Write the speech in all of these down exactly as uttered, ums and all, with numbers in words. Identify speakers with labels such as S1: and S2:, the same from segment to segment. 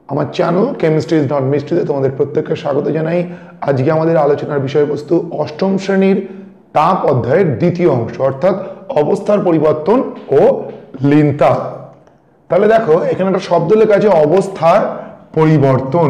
S1: আমার channel chemistry is not মিস্ট্রিতে তোমাদের প্রত্যেককে স্বাগত জানাই। আজকে আমাদের আলোচনার বিষয়বস্তু অষ্টম শ্রেণীর তাপ অধ্যায়ের দ্বিতীয় অংশ, অর্থাৎ অবস্থার পরিবর্তন ও লিনতাপ। তাহলে দেখো এখানে একটা শব্দ লেখা আছে অবস্থার পরিবর্তন।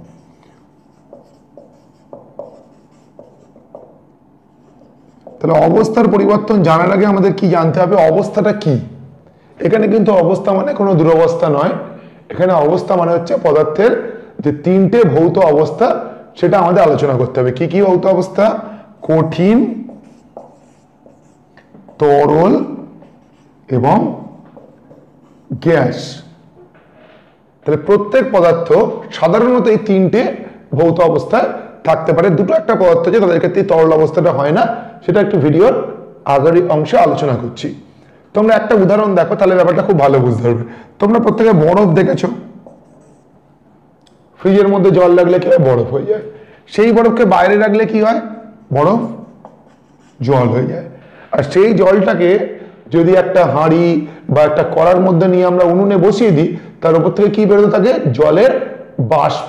S1: তাহলে অবস্থার পরিবর্তন জানার আগে আমাদের কি জানতে হবে, অবস্থাটা কি। এখানে কিন্তু অবস্থা মানে কোনো দুরবস্থা নয়, এখানে অবস্থা মানে হচ্ছে পদার্থের যে তিনটে ভৌত অবস্থা সেটা আমাদের আলোচনা করতে হবে। কি কি ভৌত অবস্থা? কঠিন, তরল এবং গ্যাস। তাহলে প্রত্যেক পদার্থ সাধারণত এই তিনটে ভৌত অবস্থায় থাকতে পারে। দুটো একটা পদার্থ আছে তাদের ক্ষেত্রে তরল অবস্থাটা হয় না, সেটা একটু ভিডিওর আগের অংশে আলোচনা করছি। তোমরা একটা উদাহরণ দেখো, তাহলে ব্যাপারটা খুব ভালো বুঝতে পারবে। তোমরা প্রত্যেকে বরফ দেখেছো, ফ্রিজের মধ্যে জল লাগলে কি হয়? বরফ হয়ে যায়। সেই বরফকে বাইরে রাখলে কি হয়? বরফ জল হয়ে যায়। আর সেই জলটাকে যদি একটা হাঁড়ি বা একটা কড়ার মধ্যে নিয়ে আমরা উনুনে বসিয়ে দিই, তার উপর থেকে কি বেরোতে থাকে? জলের বাষ্প।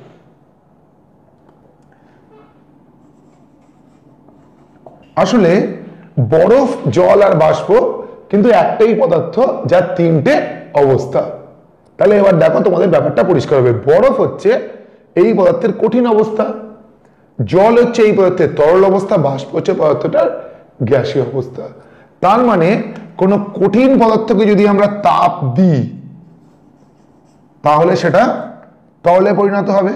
S1: আসলে বরফ, জল আর বাষ্প কিন্তু একটাই পদার্থ যার তিনটে অবস্থা। তাহলে এবার দেখো তোমাদের ব্যাপারটা পরিষ্কার হবে। বরফ হচ্ছে এই পদার্থের কঠিন অবস্থা, জল হচ্ছে এই পদার্থের তরল অবস্থা, বাষ্প হচ্ছে পদার্থটার গ্যাসীয় অবস্থা। তার মানে কোনো কঠিন পদার্থকে যদি আমরা তাপ দিই তাহলে সেটা তরলে পরিণত হবে।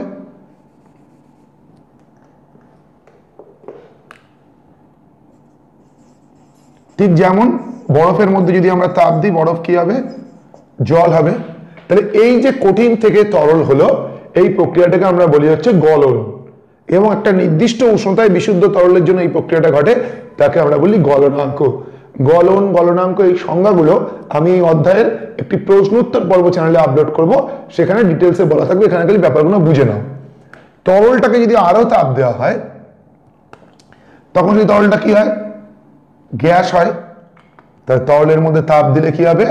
S1: ঠিক যেমন বরফের মধ্যে যদি আমরা তাপ দিই, বরফ কি হবে? জল হবে। তাহলে এই যে কঠিন থেকে তরল হলো, এই প্রক্রিয়াটাকে আমরা বলি হচ্ছে গলন। এবং একটা নির্দিষ্ট উষ্ণতায় বিশুদ্ধ তরলের জন্য এই প্রক্রিয়াটা ঘটে, তাকে আমরা বলি গলনাঙ্ক। গলন, গলনাঙ্ক এই সংজ্ঞাগুলো আমি এই অধ্যায়ের একটি প্রশ্নোত্তর পর্ব চ্যানেলে আপলোড করব, সেখানে ডিটেলসে বলা থাকবে। এখানে খালি ব্যাপারগুলো বুঝে নাও। তরলটাকে যদি আরো তাপ দেওয়া হয় তখন সেই তরলটা কি হয়? গ্যাস হয়। তার তরলের মধ্যে তাপ দিলে কি হবে?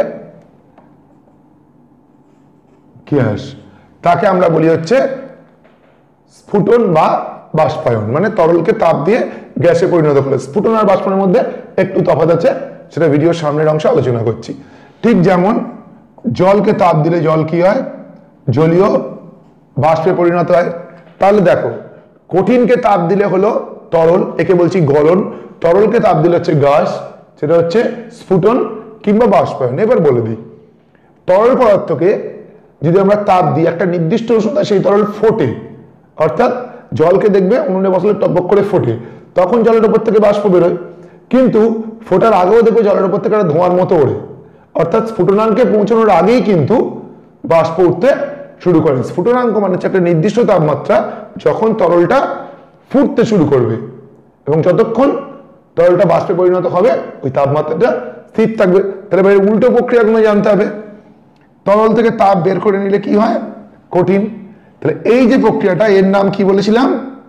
S1: গ্যাস। তাকে আমরা বলি হচ্ছে স্ফুটন বা বাষ্পায়ন, মানে তরলকে তাপ দিয়ে গ্যাসে পরিণত করে। স্ফুটন আর বাষ্পনের মধ্যে একটু তফাৎ আছে, সেটা ভিডিওর সামনের অংশে আলোচনা করছি। ঠিক যেমন জলকে তাপ দিলে জল কি হয়? জলীয় বাষ্পে পরিণত হয়। তাহলে দেখো কঠিনকে তাপ দিলে হলো তরল, একে বলছি গলন। তরলকে তাপ দিলে হচ্ছে গ্যাস, সেটা হচ্ছে স্ফুটন কিংবা বাষ্পায়ন। এবার বলে দিই, তরল পদার্থকে যদি আমরা তাপ দিই একটা নির্দিষ্ট উষ্ণতায় সেই তরল ফোটে, অর্থাৎ জলকে দেখবে উনুনে বসলে টপক করে ফোটে, তখন জলের উপর থেকে বাষ্প বেরোয়। কিন্তু ফোটার আগেও দেখবে জলের উপর থেকে একটা ধোঁয়ার মতো ওড়ে, অর্থাৎ স্ফুটনাঙ্কে পৌঁছানোর আগেই কিন্তু বাষ্প উঠতে শুরু করে। স্ফুটনাঙ্ক মানে হচ্ছে একটা নির্দিষ্ট তাপমাত্রা যখন তরলটা ফুটতে শুরু করবে, এবং যতক্ষণ তরলটা বাষ্পে পরিণত হবে ওই তাপমাত্রাটা স্থির থাকবে। তাহলে ভাই উল্টো প্রক্রিয়াগুলো জানতে হবে। তরল থেকে তাপ বের করে নিলে কি হয়? কঠিন। তাহলে এই যে প্রক্রিয়াটা, এর নাম কি বলেছিলাম?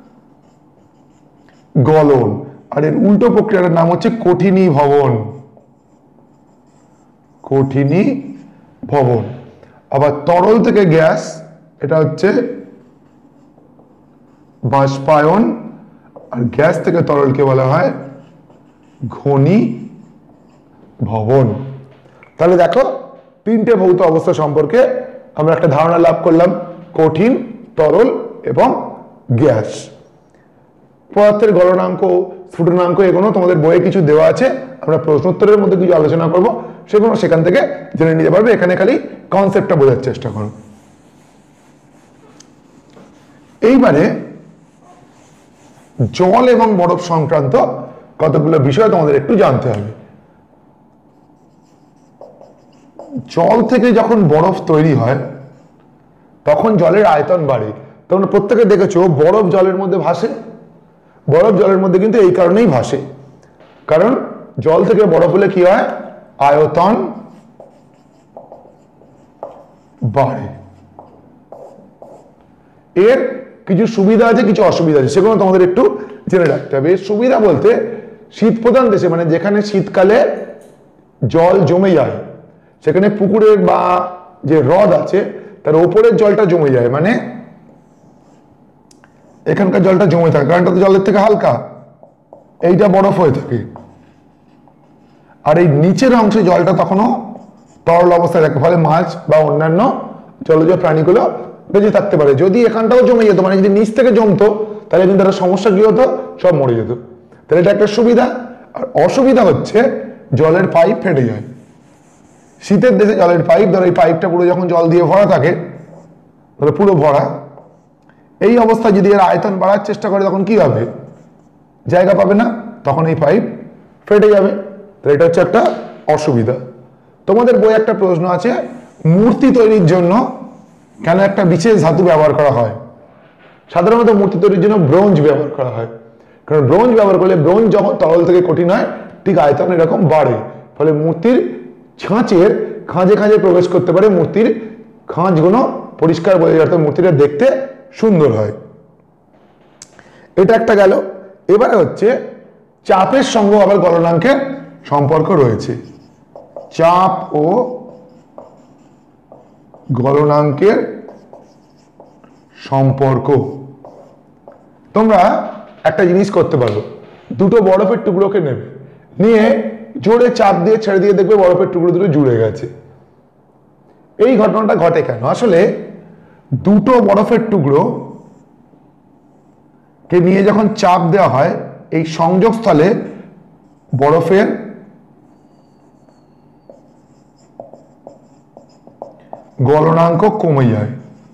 S1: গলন। আর এর উল্টো প্রক্রিয়াটার নাম হচ্ছে কঠিনীভবন। কঠিনীভবন। আবার তরল থেকে গ্যাস, এটা হচ্ছে বাষ্পায়ন। আর গ্যাস থেকে তরলকে বলা হয় ঘনীভবন। তাহলে দেখো তিনটে ভৌত অবস্থা সম্পর্কে আমরা একটা ধারণা লাভ করলাম, কঠিন, তরল এবং গ্যাস। পদার্থের গলনাঙ্ক, স্ফুটনাঙ্ক এগুলো তোমাদের বইয়ে কিছু দেওয়া আছে, আমরা প্রশ্নোত্তরের মধ্যে কিছু আলোচনা করব, সেগুলো সেখান থেকে জেনে নিতে পারবে। এখানে খালি কনসেপ্টটা বোঝার চেষ্টা করো। এইবারে জল এবং বরফ সংক্রান্ত কতগুলো বিষয় তোমাদের একটু জানতে হবে। জল থেকে যখন বরফ তৈরি হয় তখন জলের আয়তন বাড়ে। তোমরা প্রত্যেকে দেখেছো বরফ জলের মধ্যে ভাসে। বরফ জলের মধ্যে কিন্তু এই কারণেই ভাসে, কারণ জল থেকে বরফ হলে কি হয়? আয়তন বাড়ে। এর কিছু সুবিধা আছে, কিছু অসুবিধা আছে, সেগুলো তোমাদের একটু জেনে রাখতে হবে। এর সুবিধা বলতে, শীত প্রধান দেশে, মানে যেখানে শীতকালে জল জমে যায়, সেখানে পুকুরের বা যে হ্রদ আছে তার ওপরের জলটা জমে যায়, মানে এখানকার জলটা জমে থাকে, কারণ এটা তো জলের থেকে হালকা, এইটা বরফ হয়ে থাকে। আর এই নিচের অংশে জলটা তখনও তরল অবস্থায় থাকে, ফলে মাছ বা অন্যান্য জলজ প্রাণীগুলো বেঁচে থাকতে পারে। যদি এখানটাও জমে যেত, মানে যদি নিচ থেকে জমতো, তাহলে কিন্তু একটা সমস্যা কি হতো, সব মরে যেত। তাহলে এটা একটা সুবিধা। আর অসুবিধা হচ্ছে জলের পাইপ ফেটে যায়। শীতের দেশে জলের পাইপ, ধরো এই পাইপটা পুরো যখন জল দিয়ে ভরা থাকে, ধরো পুরো ভরা, এই অবস্থায় যদি এর আয়তন বাড়ার চেষ্টা করে তখন কি হবে, জায়গা পাবে না, তখন এই পাইপ ফেটে যাবে। তো এটা হচ্ছে একটা অসুবিধা। তোমাদের বই একটা প্রশ্ন আছে, মূর্তি তৈরির জন্য কেন একটা বিশেষ ধাতু ব্যবহার করা হয়? সাধারণত মূর্তি তৈরির জন্য ব্রোঞ্জ ব্যবহার করা হয়, কারণ ব্রোঞ্জ ব্যবহার করলে ব্রোঞ্জ যখন তরল থেকে কঠিন হয় ঠিক আয়তন এরকম বাড়ে, ফলে মূর্তির ছাঁচের খাঁজে খাঁজে প্রবেশ করতে পারে, মূর্তির খাঁজগুলো পরিষ্কার বোঝা যাতে মূর্তিটা দেখতে সুন্দর হয়। এটা একটা গেল। এবারে হচ্ছে চাপের সঙ্গে আবার গলনাঙ্কের সম্পর্ক রয়েছে। চাপ ও গলনাঙ্কের সম্পর্ক। তোমরা একটা জিনিস করতে পারো, দুটো বরফের টুকরোকে নেবে, নিয়ে জোরে চাপ দিয়ে ছেড়ে দিয়ে দেখবে বরফের টুকরো দুটো জুড়ে গেছে। এই ঘটনাটা ঘটে কেন? আসলে দুটো বরফের টুকরো কে নিয়ে যখন চাপ দেওয়া হয়, এই সংযোগস্থলে বরফের গলনাঙ্ক কমে যায়।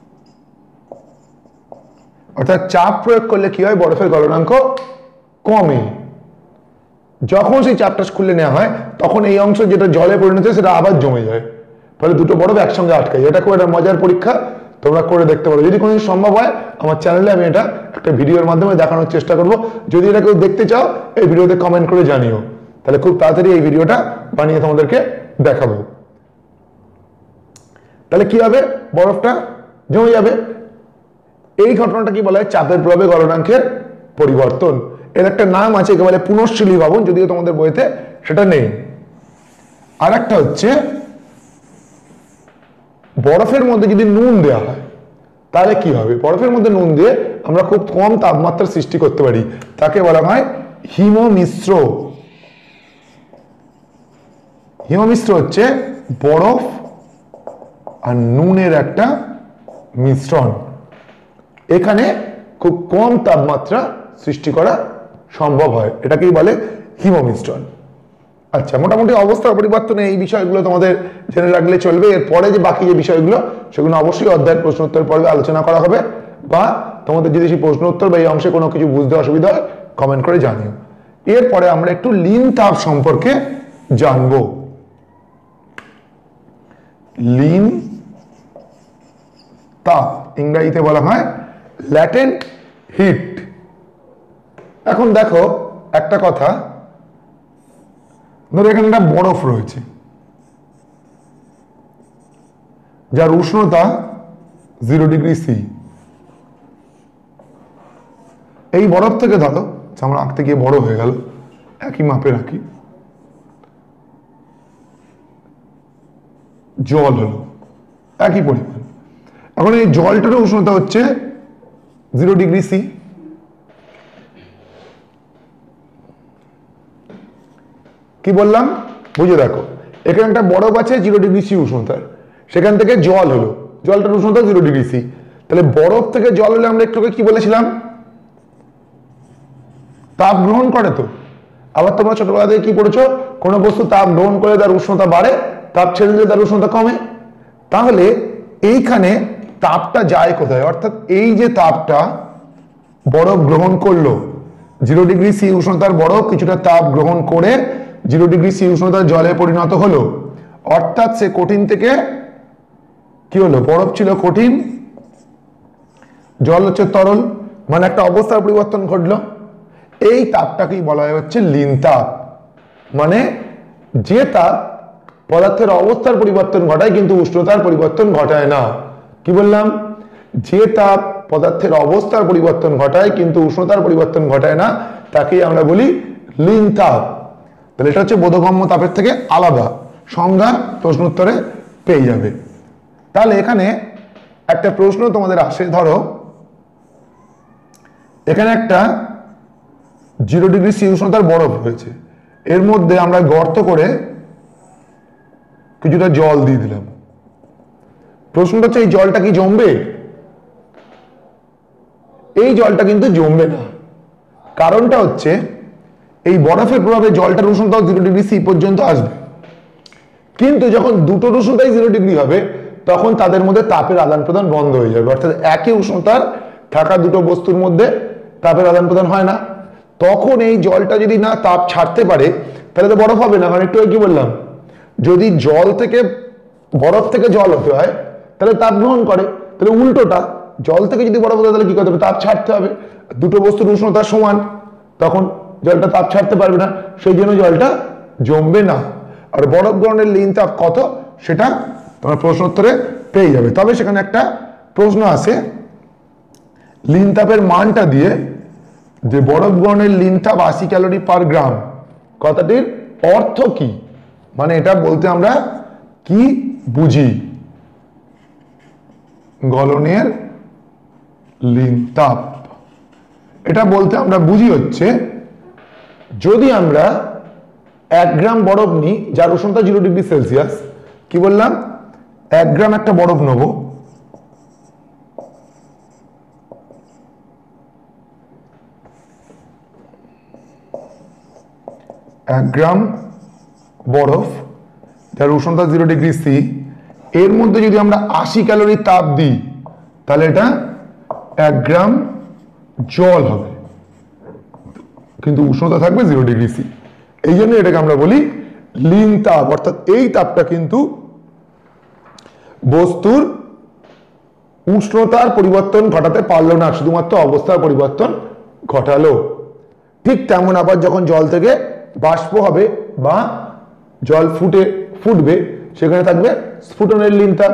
S1: অর্থাৎ চাপ প্রয়োগ করলে কি হয়, বরফের গলনাঙ্ক কমে। যখন সেই চাপটা খুলে নেওয়া হয় তখন এই অংশ যেটা জলে পরিণত হয় সেটা আবার জমে যায়, ফলে দুটো বরফ একসঙ্গে আটকায়। এটা খুব একটা মজার পরীক্ষা, তোমরা করে দেখতে পারো। যদি কোনোদিন সম্ভব হয় আমার চ্যানেলে আমি এটা একটা ভিডিওর মাধ্যমে দেখানোর চেষ্টা করব। যদি এটা কেউ দেখতে চাও এই ভিডিওতে কমেন্ট করে জানিও, তাহলে খুব তাড়াতাড়ি এই ভিডিওটা বানিয়ে তোমাদেরকে দেখাবো। তাহলে কি হবে, বরফটা জমে যাবে। এই ঘটনাটা কি বলা হয়, চাপের প্রভাবে গলনাঙ্কের পরিবর্তন। এর একটা নাম আছে, একে বলে পুনঃশীলী ভবন, যদিও তোমাদের বইতে সেটা নেই। আর একটা হচ্ছে বরফের মধ্যে যদি নুন দেওয়া হয় তাহলে কি হবে। বরফের মধ্যে নুন দিয়ে আমরা খুব কম তাপমাত্রার সৃষ্টি করতে পারি, তাকে বলা হয় হিমমিশ্র। হিমমিশ্র হচ্ছে বরফ আর নুনের একটা মিশ্রণ। এখানে খুব কম তাপমাত্রা সৃষ্টি করা সম্ভব হয়, এটাকেই বলে হিমমিশ্রণ। আচ্ছা, মোটামুটি অবস্থার পরিবর্তনে এই বিষয়গুলো তোমাদের জেনে রাখলে চলবে। এরপরে যে বাকি যে বিষয়গুলো সেগুলো অবশ্যই অধ্যায়ের প্রশ্ন উত্তর পর্বে আলোচনা করা হবে, বা তোমাদের যদি সেই প্রশ্ন উত্তর বা এই অংশে কোনো কিছু বুঝতে অসুবিধা হয় কমেন্ট করে জানিও। এরপরে আমরা একটু লিন তাপ সম্পর্কে জানবো। লিন তাপ ইংরেজিতে বলা হয় ল্যাটেন্ট হিট। এখন দেখো একটা কথা, ধরো এখানে একটা বরফ রয়েছে যার উষ্ণতা জিরো ডিগ্রি সি। এই বরফ থেকে ধরো আমার আঁকতে গিয়ে বড় হয়ে গেল, একই মাপে রাখি, জল হলো একই পরিমাণ। এখন এই জলটার উষ্ণতা হচ্ছে জিরো ডিগ্রি সি। কি বললাম বুঝে দেখো, এখানে একটা বরফ আছে জিরো ডিগ্রি সি উষ্ণতার, সেখান থেকে জল হলো, জলটার উষ্ণতা জিরো ডিগ্রি সি। তাহলে বরফ থেকে জল হলে আমরা একটু কি বলেছিলাম, তাপ গ্রহণ করে। তো আবার তোমরা ছোটবেলা থেকে কি পড়েছো, কোন বস্তু তাপ গ্রহণ করে তার উষ্ণতা বাড়ে, তাপ ছেড়ে দিলে তার উষ্ণতা কমে। তাহলে এইখানে তাপটা যায় কোথায়, অর্থাৎ এই যে তাপটা বরফ গ্রহণ করলো, জিরো ডিগ্রি সি উষ্ণতার বরফ কিছুটা তাপ গ্রহণ করে জিরো ডিগ্রি সি উষ্ণতার জলে পরিণত হলো। অর্থাৎ সে কঠিন থেকে কি হলো, বরফ ছিল কঠিন, জল হচ্ছে তরল, মানে একটা অবস্থার পরিবর্তন ঘটলো। এই তাপটাকেই বলা হয় হচ্ছে লিন তাপ। মানে যে তাপ পদার্থের অবস্থার পরিবর্তন ঘটায় কিন্তু উষ্ণতার পরিবর্তন ঘটায় না। কি বললাম, যে তাপ পদার্থের অবস্থার পরিবর্তন ঘটায় কিন্তু উষ্ণতার পরিবর্তন ঘটায় না, তাকেই আমরা বলি লিন তাপ। তাহলে এটা হচ্ছে বোধগম্য তাপের থেকে আলাদা, সংজ্ঞা প্রশ্নোত্তরে পেয়ে যাবে। তাহলে এখানে একটা প্রশ্ন তোমাদের আসে, ধরো এখানে একটা জিরো ডিগ্রি সি উষ্ণতার বরফ রয়েছে, এর মধ্যে আমরা গর্ত করে কিছুটা জল দিয়ে দিলাম। প্রশ্নটা হচ্ছে এই জলটা কি জমবে? এই জলটা কিন্তু জমবে না। কারণটা হচ্ছে এই বরফের প্রভাবে জলটার উষ্ণতা জিরো ডিগ্রি সি পর্যন্ত আসবে, কিন্তু যখন দুটোর উষ্ণতাই জিরো ডিগ্রি হবে তখন তাদের মধ্যে তাপের আদান প্রদান বন্ধ হয়ে যাবে। অর্থাৎ একই উষ্ণতার থাকা দুটো বস্তুর মধ্যে তাপের আদান প্রদান হয় না। তখন এই জলটা যদি না তাপ ছাড়তে পারে তাহলে তো বরফ হবে না। কারণ একটু কি বললাম, যদি জল থেকে বরফ থেকে জল হতে হয় তাহলে তাপ গ্রহণ করে, তাহলে উল্টোটা জল থেকে যদি বরফ হতে হয় তাহলে কি করতে হবে? তাপ ছাড়তে হবে। দুটো বস্তুর উষ্ণতা সমান, তখন জলটা তাপ ছাড়তে পারবে না, সেই জন্য জলটা জমবে না। আর বরফ গ্রহণের লিন তাপ কত সেটা তোমার প্রশ্নোত্তরে পেয়ে যাবে। তবে সেখানে একটা প্রশ্ন আছে, লিন তাপের মানটা দিয়ে যে বরফ গ্রহণের লিন তাপ আশি ক্যালোরি পার গ্রাম, কথাটির অর্থ কি? মানে এটা বলতে আমরা কি বুঝি? গলনের লিন তাপ, এটা বলতে আমরা বুঝি হচ্ছে যদি আমরা এক গ্রাম বরফ নিই যার উষ্ণতা জিরো ডিগ্রি সেলসিয়াস, কি বললাম, এক গ্রাম একটা বরফ নেব, এক গ্রাম বরফ যার উষ্ণতা জিরো ডিগ্রি সি, এর মধ্যে যদি আমরা আশি ক্যালোরি তাপ দিই তাহলে এটা এক গ্রাম জল হবে, কিন্তু উষ্ণতা থাকবে জিরো ডিগ্রি সি। এই জন্য এটাকে আমরা বলি লিন তাপ। অর্থাৎ এই তাপটা কিন্তু বস্তুর উষ্ণতার পরিবর্তন ঘটাতে পারলো না, শুধুমাত্র অবস্থার পরিবর্তন ঘটালো। ঠিক তেমন আবার যখন জল থেকে বাষ্প হবে বা জল ফুটে ফুটবে সেখানে থাকবে স্ফুটনের লিন তাপ।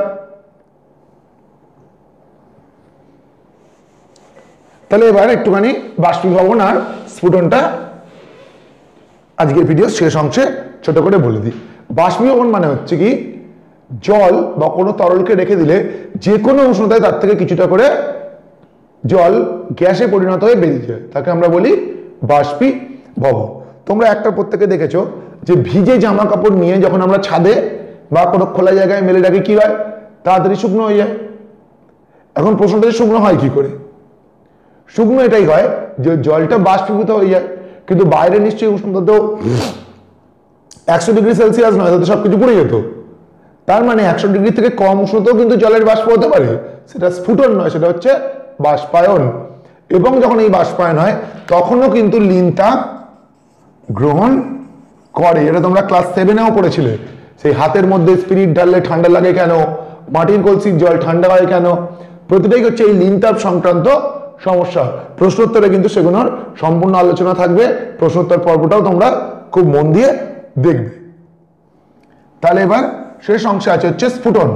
S1: তাহলে এবার একটুখানি বাষ্পীভবন আর স্ফুটনটা আজকের ভিডিও শেষ অংশে ছোট করে বলে দিই। বাষ্পীভবন মানে হচ্ছে কি, জল বা কোনো তরলকে রেখে দিলে যে কোনো উষ্ণতায় তার থেকে কিছুটা করে জল গ্যাসে পরিণত হয়ে বেরিয়ে যায়, তাকে আমরা বলি বাষ্পীভবন। তোমরা একটা প্রত্যেকে দেখেছো যে ভিজে জামা কাপড় নিয়ে যখন আমরা ছাদে বা কোনো খোলা জায়গায় মেলে রাখি কি হয়? তাড়াতাড়ি শুকনো হয়ে যায়। এখন প্রশ্নটা শুকনো হয় কি করে? শুকনো এটাই হয় যে জলটা বাষ্পীভূত হয়ে যায়, কিন্তু বাইরে নিশ্চয়ই উষ্ণতা তো একশো ডিগ্রি সেলসিয়াস নয়, তাতে সবকিছু পুড়ে যেত। তার মানে একশো ডিগ্রি থেকে কম উষ্ণতাও কিন্তু জলের বাষ্প হতে পারে, সেটা স্ফুটন নয়, সেটা হচ্ছে বাষ্পায়ন। এবং যখন এই বাষ্পায়ন হয় তখনও কিন্তু লিন তাপ গ্রহণ করে। এটা তোমরা ক্লাস সেভেনেও পড়েছিলে, সেই হাতের মধ্যে স্পিরিট ঢাললে ঠান্ডা লাগে কেন, মাটির কলসির জল ঠান্ডা হয় কেন, প্রতিটাই হচ্ছে এই লিন তাপ সংক্রান্ত সমস্যা। প্রশ্নোত্তরে কিন্তু সেগুলোর সম্পূর্ণ আলোচনা থাকবে, প্রশ্নোত্তর পর্বটাও তোমরা খুব মন দিয়ে দেখবে। তাহলে এবার শেষ অংশে আছে হচ্ছে স্ফুটন।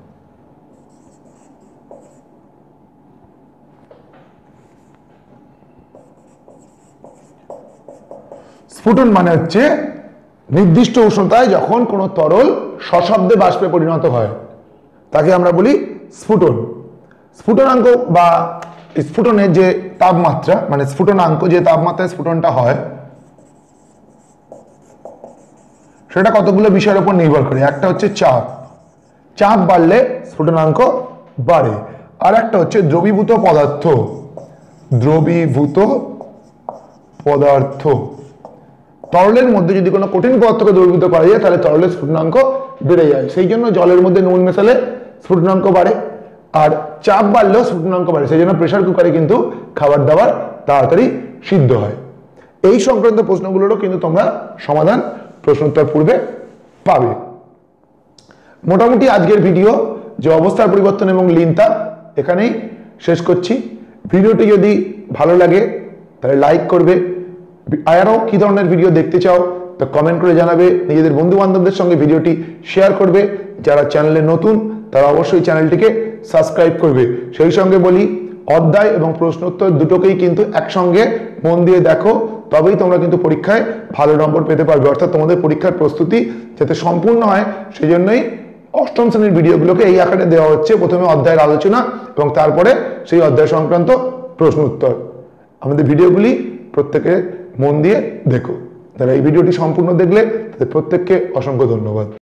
S1: স্ফুটন মানে হচ্ছে নির্দিষ্ট উষ্ণতায় যখন কোনো তরল সশব্দে বাষ্পে পরিণত হয় তাকে আমরা বলি স্ফুটন। স্ফুটনাঙ্ক বা স্ফুটনের যে তাপমাত্রা, মানে স্ফুটনাঙ্ক যে তাপমাত্রায় স্ফুটনটা হয় সেটা কতগুলো বিষয়ের উপর নির্ভর করে। একটা হচ্ছে চাপ, চাপ বাড়লে স্ফুটনাঙ্ক বাড়ে। আর একটা হচ্ছে দ্রবীভূত পদার্থ, দ্রবীভূত পদার্থ, তরলের মধ্যে যদি কোনো কঠিন পদার্থকে দ্রবীভূত করা যায় তাহলে তরলের স্ফুটনাঙ্ক বেড়ে যায়। সেই জন্য জলের মধ্যে নুন মেশালে স্ফুটনাঙ্ক বাড়ে, আর চাপ বাড়লেও স্ফুটনাঙ্ক বাড়ে। সেই জন্য প্রেসার কুকারে কিন্তু খাবার দাবার তাড়াতাড়ি সিদ্ধ হয়। এই সংক্রান্ত প্রশ্নগুলোরও কিন্তু তোমরা সমাধান প্রশ্নোত্তর পূর্বে পাবে। মোটামুটি আজকের ভিডিও যে অবস্থার পরিবর্তন এবং লিন তাপ এখানেই শেষ করছি। ভিডিওটি যদি ভালো লাগে তাহলে লাইক করবে, আরও কি ধরনের ভিডিও দেখতে চাও তা কমেন্ট করে জানাবে, নিজেদের বন্ধু বান্ধবদের সঙ্গে ভিডিওটি শেয়ার করবে। যারা চ্যানেলে নতুন তারা অবশ্যই চ্যানেলটিকে সাবস্ক্রাইব করবে। সেই সঙ্গে বলি অধ্যায় এবং প্রশ্নোত্তর দুটোকেই কিন্তু একসঙ্গে মন দিয়ে দেখো, তবেই তোমরা কিন্তু পরীক্ষায় ভালো নম্বর পেতে পারবে। অর্থাৎ তোমাদের পরীক্ষার প্রস্তুতি যাতে সম্পূর্ণ হয় সেই জন্যই অষ্টম শ্রেণীর ভিডিওগুলোকে এই আকারে দেওয়া হচ্ছে, প্রথমে অধ্যায়ের আলোচনা এবং তারপরে সেই অধ্যায় সংক্রান্ত প্রশ্ন উত্তর। আমাদের ভিডিওগুলি প্রত্যেকে মন দিয়ে দেখো। যারা এই ভিডিওটি সম্পূর্ণ দেখলে তাদের প্রত্যেককে অসংখ্য ধন্যবাদ।